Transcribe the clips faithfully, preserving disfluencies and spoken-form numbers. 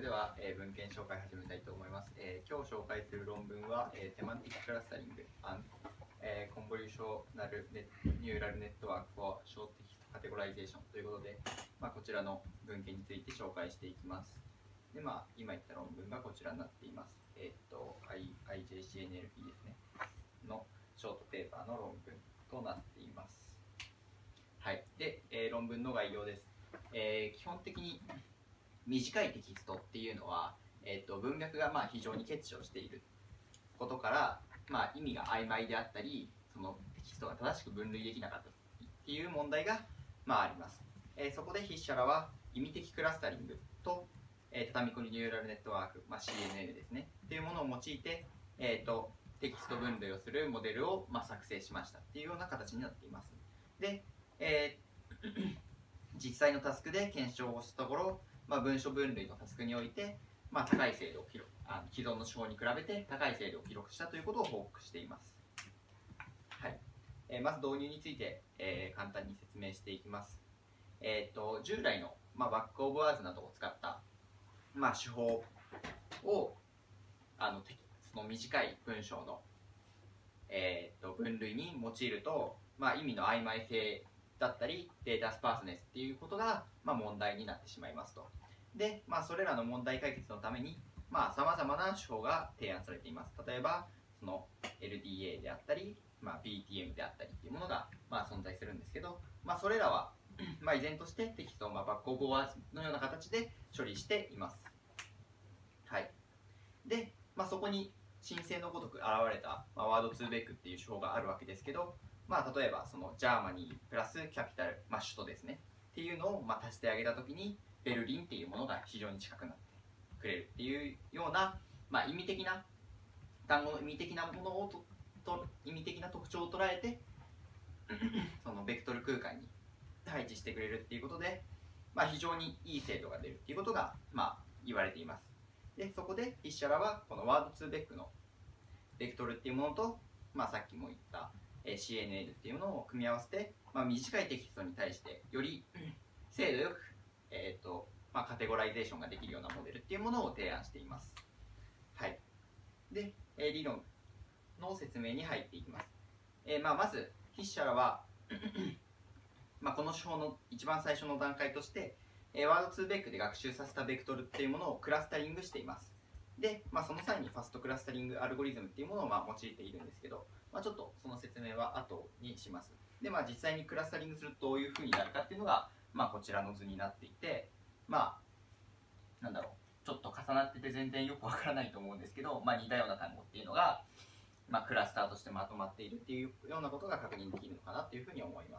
では、えー、文献紹介始めたいと思います。えー、今日紹介する論文は、えー、セマンティッククラスタリング and、えー、コンボリューショナルネニューラルネットワーク for short text categorization ということで、まあ、こちらの文献について紹介していきます。で、まあ、今言った論文がこちらになっています。えっ、ー、と、アイジェイシーエヌエルピー ですね。のショートペーパーの論文となっています。はい。で、えー、論文の概要です。えー、基本的に短いテキストっていうのは、えー、と文脈がまあ非常に欠如していることから、まあ、意味が曖昧であったり、そのテキストが正しく分類できなかったっていう問題が、まあ、あります。えー、そこで筆者らは意味的クラスタリングと、えー、畳み込みニューラルネットワーク、まあ、シーエヌエヌ ですねっていうものを用いて、えー、とテキスト分類をするモデルを、まあ、作成しましたっていうような形になっています。で、えー、実際のタスクで検証をしたところ、まあ、文書分類のタスクにおいて、まあ、高い精度を記録、あの既存の手法に比べて高い精度を記録したということを報告しています。はい。えー、まず導入について、えー、簡単に説明していきます。えー、と従来の、まあ、バックオブワーズなどを使った、まあ、手法をあのその短い文章の、えー、と分類に用いると、まあ、意味の曖昧性だったりデータスパースネスっていうことが、まあ、問題になってしまいますと。で、まあ、それらの問題解決のためにさまざ、まな手法が提案されています。例えばその エルディーエー であったり、まあ、ビーティーエム であったりっていうものが、まあ、存在するんですけど、まあ、それらは、まあ、依然としてテキストを、まあ、バックオブワーズのような形で処理しています。はい。で、まあ、そこに申請のごとく現れた、まあ、ワードツーベックっていう手法があるわけですけど、まあ、例えばそのジャーマニープラスキャピタル、まあ、首都ですねっていうのをまあ足してあげたときにベルリンっていうものが非常に近くなってくれるっていうような、まあ、意味的な単語の意味的なものをとと意味的な特徴を捉えてそのベクトル空間に配置してくれるっていうことで、まあ、非常にいい精度が出るっていうことが、まあ、言われています。でそこで筆者らはこのワードツーベックのベクトルっていうものと、まあ、さっきも言った シーエヌエヌ っていうものを組み合わせて、まあ、短いテキストに対してより精度よく、えーとまあ、カテゴライゼーションができるようなモデルっていうものを提案しています。はい。で、えー、理論の説明に入っていきます。えーまあ、まず筆者らはまあこの手法の一番最初の段階として、えー、ワードツーベックで学習させたベクトルっていうものをクラスタリングしています。で、まあ、その際にファストクラスタリングアルゴリズムっていうものをまあ用いているんですけど、まあ、ちょっとその説明は後にします。で、まあ、実際にクラスタリングするとどういうふうになるかっていうのが、まあ、こちらの図になっていて、まあ、なんだろう、ちょっと重なってて全然よくわからないと思うんですけど、まあ、似たような単語っていうのが、まあ、クラスターとしてまとまっているっていうようなことが確認できるのかなというふうに思います。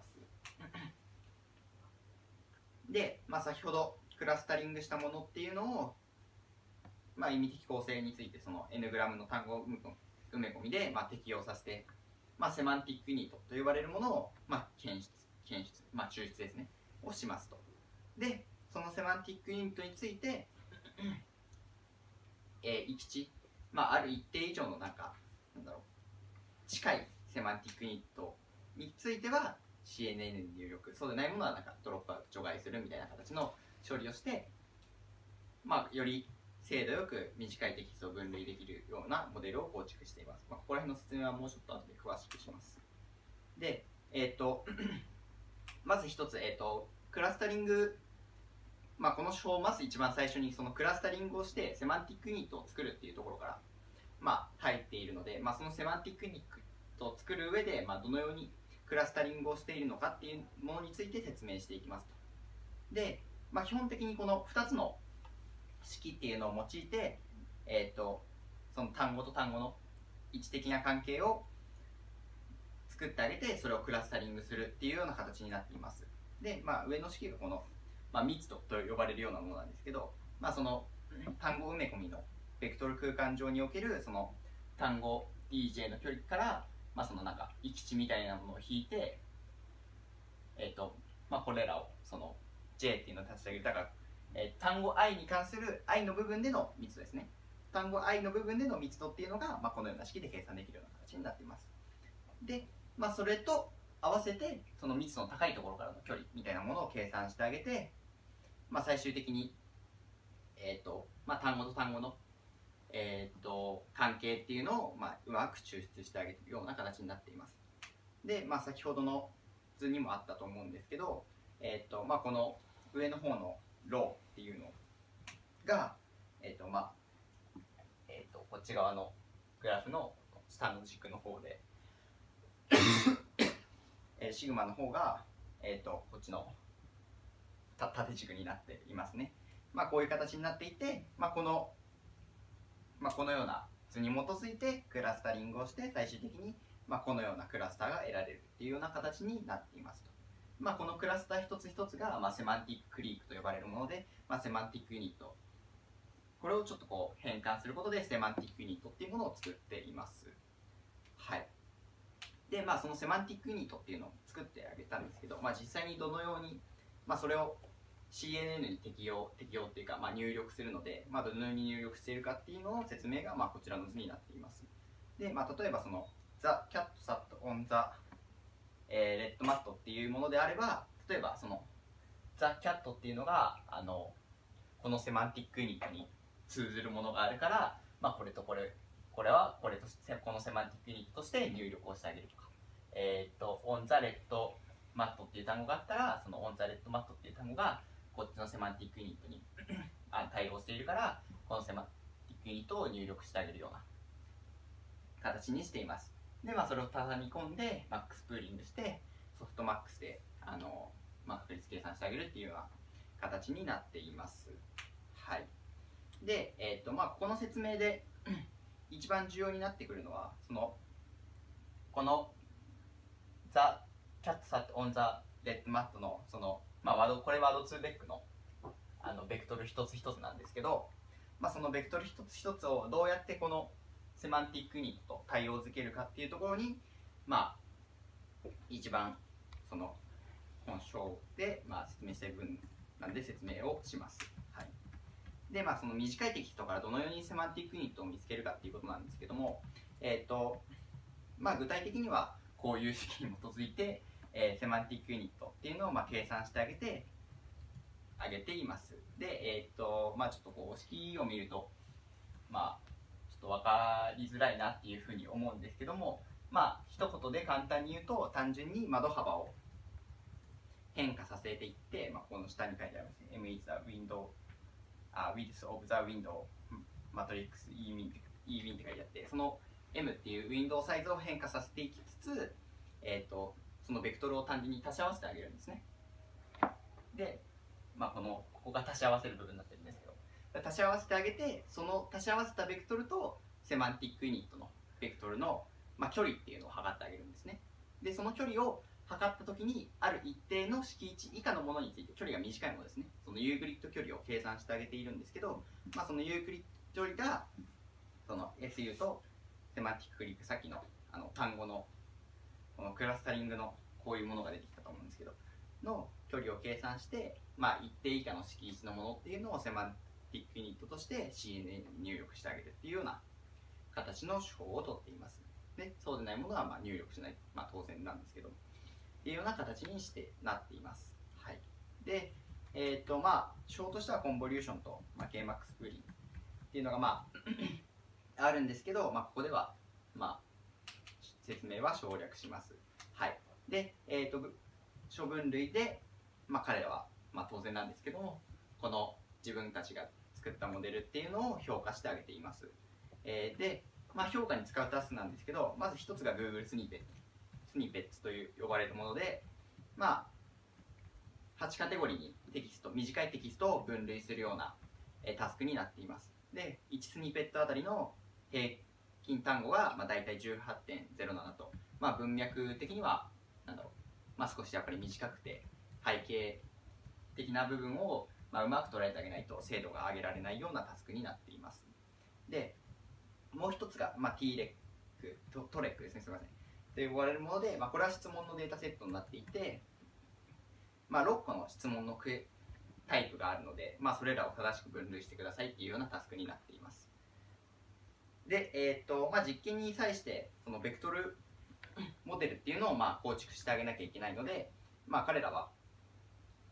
で、まあ、先ほどクラスタリングしたものっていうのをまあ、意味的構成についてその N グラムの単語埋め込みでまあ適用させて、まあ、セマンティックユニットと呼ばれるものをまあ検出、検出、まあ、抽出ですねをしますと。で、そのセマンティックユニットについて、えー、域値、まあ、ある一定以上のなんかなんだろう近いセマンティックユニットについては シーエヌエヌ に入力、そうでないものはなんかドロップアウト除外するみたいな形の処理をして、まあ、より精度よく短いテキストを分類できるようなモデルを構築しています。まあ、ここら辺の説明はもうちょっと後で詳しくします。で、えっとまず一つ、えっとクラスタリング、まあ、この手法をまず一番最初にそのクラスタリングをしてセマンティックユニットを作るっていうところから、まあ、入っているので、まあ、そのセマンティックユニットを作る上で、まあ、どのようにクラスタリングをしているのかっていうものについて説明していきますと。で、まあ、基本的にこのふたつの式っていうのを用いて、えー、とその単語と単語の位置的な関係を作ってあげてそれをクラスタリングするっていうような形になっています。で、まあ、上の式がこの、まあ、密度と呼ばれるようなものなんですけど、まあ、その単語埋め込みのベクトル空間上におけるその単語 ディージェー の距離から、まあ、そのなんか域値みたいなものを引いて、えーとまあ、これらをその J っていうのを立ち上げる。だからえー、単語 i に関する i の部分での密度ですね。単語 i の部分での密度っていうのが、まあ、このような式で計算できるような形になっています。で、まあ、それと合わせてその密度の高いところからの距離みたいなものを計算してあげて、まあ、最終的に、えーとまあ、単語と単語の、えー、っと関係っていうのを、まあ、うまく抽出してあげるような形になっています。で、まあ、先ほどの図にもあったと思うんですけど、えー、っとまあ、この上の方のローっていうのが、えー、っとまあえー、っとこっち側のグラフの下の軸の方でえー、シグマの方が、えー、とこっちのた縦軸になっていますね。まあ、こういう形になっていて、まあ、この、まあ、このような図に基づいてクラスタリングをして最終的に、まあ、このようなクラスターが得られるっていうような形になっていますと。まあ、このクラスター一つ一つが、まあ、セマンティッククリークと呼ばれるもので、まあ、セマンティックユニット、これをちょっとこう変換することでセマンティックユニットっていうものを作っています。はい。で、まあ、そのセマンティックユニットっていうのを作ってあげたんですけど、まあ、実際にどのように、まあ、それを シーエヌエヌ に適用、適用っていうか、まあ、入力するので、まあ、どのように入力しているかっていうのを説明が、まあ、こちらの図になっています。で、まあ、例えばその The cat sat on the、えー、red mat っていうものであれば、例えばその The cat っていうのがあのこのセマンティックユニットに通ずるものがあるから、まあ、これとこれこれはこれとしてこのセマンティックユニットとして入力をしてあげるとか、えっ、ー、と on the red mat っていう単語があったら、その on the red mat っていう単語がこっちのセマンティックユニットに対応しているから、このセマンティックユニットを入力してあげるような形にしています。で、まあ、それを畳み込んでマックスプーリングしてソフトマックスであの、まあ、確率計算してあげるっていうような形になっています。はい。で、えっ、ー、とまあここの説明で一番重要になってくるのは、そのこの The cat sat on the red mat のその、まあ、ワードこれワードツーベックのあのベクトル一つ一つなんですけど、まあ、そのベクトル一つ一つをどうやってこのセマンティックユニットと対応づけるかっていうところに、まあ一番その本章で、まあ、説明したい分なんで説明をします。はい。で、まあ、その短いテキストからどのようにセマンティックユニットを見つけるかっていうことなんですけども、えっ、ー、と、まあ、具体的にはこういう式に基づいて、えー、セマンティックユニットっていうのをまあ計算してあげて、あげています。で、えっ、ー、と、まあ、ちょっとこう式を見ると、まあ、ちょっと分かりづらいなっていうふうに思うんですけども、まあ、一言で簡単に言うと、単純に窓幅を変化させていって、まあ、この下に書いてありますね。M is the window Uh, width of the window matrix E min って書いてあって、その M っていうウィンドウサイズを変化させていきつつ、えー、とそのベクトルを単純に足し合わせてあげるんですね。で、まあ、このここが足し合わせる部分になってるんですけど、足し合わせてあげて、その足し合わせたベクトルとセマンティックユニットのベクトルの、まあ、距離っていうのを測ってあげるんですね。で、その距離を測ったときに、ある一定の敷地以下のものについて、距離が短いものですね、そのユークリッド距離を計算してあげているんですけど、まあ、そのユークリッド距離がその エスユー とセマンティッククリック、さっきのあの単語のこのクラスタリングのこういうものが出てきたと思うんですけどの距離を計算して、まあ、一定以下の敷地のものっていうのをセマンティックユニットとして シーエヌエヌ に入力してあげるっていうような形の手法をとっています。で、そうでないものはまあ入力しない、まあ、当然なんですけどっていうような形にしてなっています。はい。で、えっ、ー、とまあ手法としてはコンボリューションと、まあ、ケーマックスプーリンっていうのがまああるんですけど、まあ、ここではまあ説明は省略します。はい。で、えっ、ー、と諸分類で、まあ、彼らは、まあ、当然なんですけども、この自分たちが作ったモデルっていうのを評価してあげています。えー、で、まあ、評価に使うタスクなんですけど、まず一つが Google スニーペット。スニーペッツという呼ばれるもので、まあ、はちカテゴリーにテキスト、短いテキストを分類するような、えー、タスクになっています。で、いちスニーペットあたりの平均単語が、まあ、大体 じゅうはちてんゼロなな と、まあ、文脈的にはなんだろう、まあ、少しやっぱり短くて背景的な部分を、まあ、うまく捉えてあげないと精度が上げられないようなタスクになっています。で、もう一つが、まあ、ティーレック、ト, トレックですね、すみません。と呼ばれるもので、まあ、これは質問のデータセットになっていて、まあ、ろっこの質問のタイプがあるので、まあ、それらを正しく分類してくださいっていうようなタスクになっています。で、えーとまあ、実験に際してそのベクトルモデルっていうのをまあ構築してあげなきゃいけないので、まあ、彼らは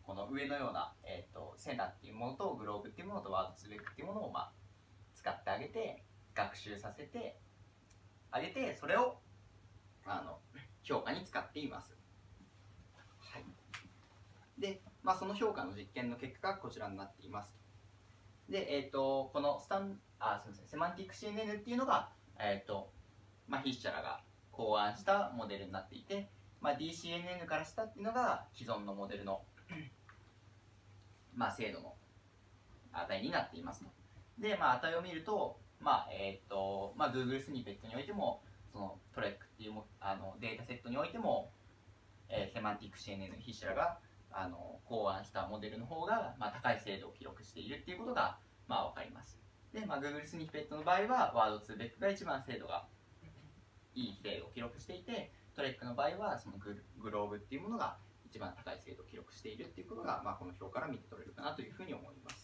この上のような、えー、とセナっていうものとグローブっていうものとワードツーベックっていうものを、まあ、使ってあげて学習させてあげて、それをあの評価に使っています。はい、で、まあ、その評価の実験の結果がこちらになっています。で、えー、とこのスタンあすみませんセマンティック シーエヌエヌ っていうのが、えーとまあ、筆者らが考案したモデルになっていて、まあ、ディーシーエヌエヌ からしたっていうのが既存のモデルの、まあ、精度の値になっていますと。で、まあ、値を見ると、まあえーとまあ、Google スニペットにおいてもそのトレックっていうもあのデータセットにおいても、えー、セマンティック シーエヌエヌ 筆者らがあの考案したモデルの方が、まあ、高い精度を記録しているっていうことが、まあ、分かります。で、まあ、Google スニペットの場合はワードツーベックが一番精度がいい精度を記録していて、トレックの場合はその グ, グローブっていうものが一番高い精度を記録しているっていうことが、まあ、この表から見て取れるかなというふうに思います。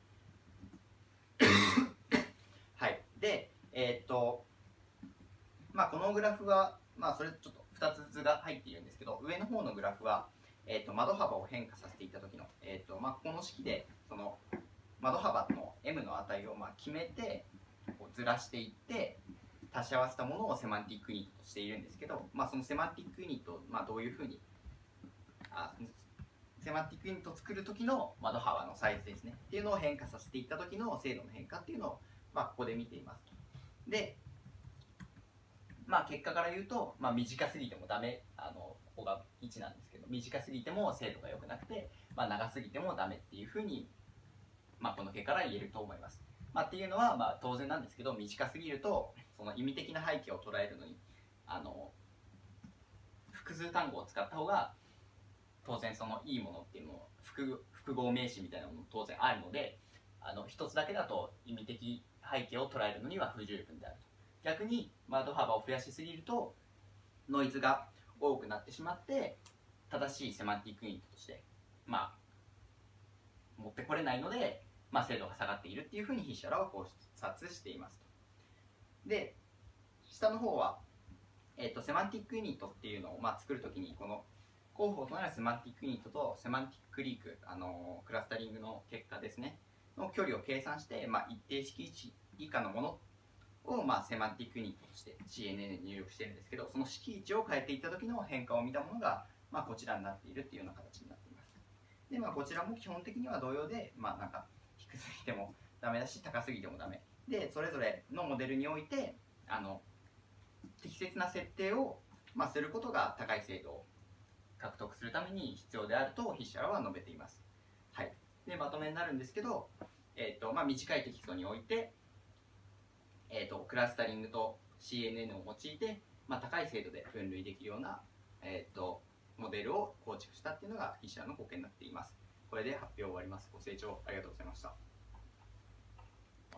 はい、で、えー、っとまあ、このグラフは、まあ、それちょっとふたつ図が入っているんですけど、上の方のグラフは、えー、っと窓幅を変化させていった時の、えー、っとまあ、この式でその窓幅の M の値をまあ決めてこうずらしていって足し合わせたものをセマンティックユニットとしているんですけど、まあ、そのセマンティックユニットを、まあ、どういうふうにあセマンティックユニットを作る時の窓幅のサイズですねっていうのを変化させていった時の精度の変化っていうのを、まあ、ここで見ています。で、まあ、結果から言うと、まあ、短すぎてもダメ、あのここがいちなんですけど、短すぎても精度が良くなくて、まあ、長すぎてもダメっていうふうに、まあ、この結果から言えると思います。まあ、っていうのは、まあ、当然なんですけど、短すぎるとその意味的な背景を捉えるのにあの複数単語を使った方が当然そのいいものっていうのを 複, 複合名詞みたいなものも当然あるので、あの一つだけだと意味的背景を捉えるのには不十分であると。逆に窓幅を増やしすぎるとノイズが多くなってしまって正しいセマンティックユニットとしてまあ持ってこれないので、まあ、精度が下がっているっていうふうに筆者らは考察していますと。で、下の方は、えーと、セマンティックユニットっていうのを、まあ、作るときにこの候補となるセマンティックユニットとセマンティックリーク、あのー、クラスタリングの結果ですねの距離を計算して、まあ、一定式値以下のものを、まあ、セマンティックユニットとして シーエヌエヌ に入力してるんですけど、その式位置を変えていった時の変化を見たものが、まあ、こちらになっているっていうような形になっています。で、まあ、こちらも基本的には同様で、まあ、なんか低すぎてもダメだし高すぎてもダメで、それぞれのモデルにおいてあの適切な設定を、まあ、することが高い精度を獲得するために必要であると筆者らは述べています。はい、でまとめになるんですけど、えーとまあ、短いテキストにおいて、えーと、クラスタリングと シーエヌエヌ を用いて、まあ、高い精度で分類できるような、えーと、モデルを構築したっていうのが筆者の貢献になっています。これで発表を終わります。ご清聴ありがとうございました。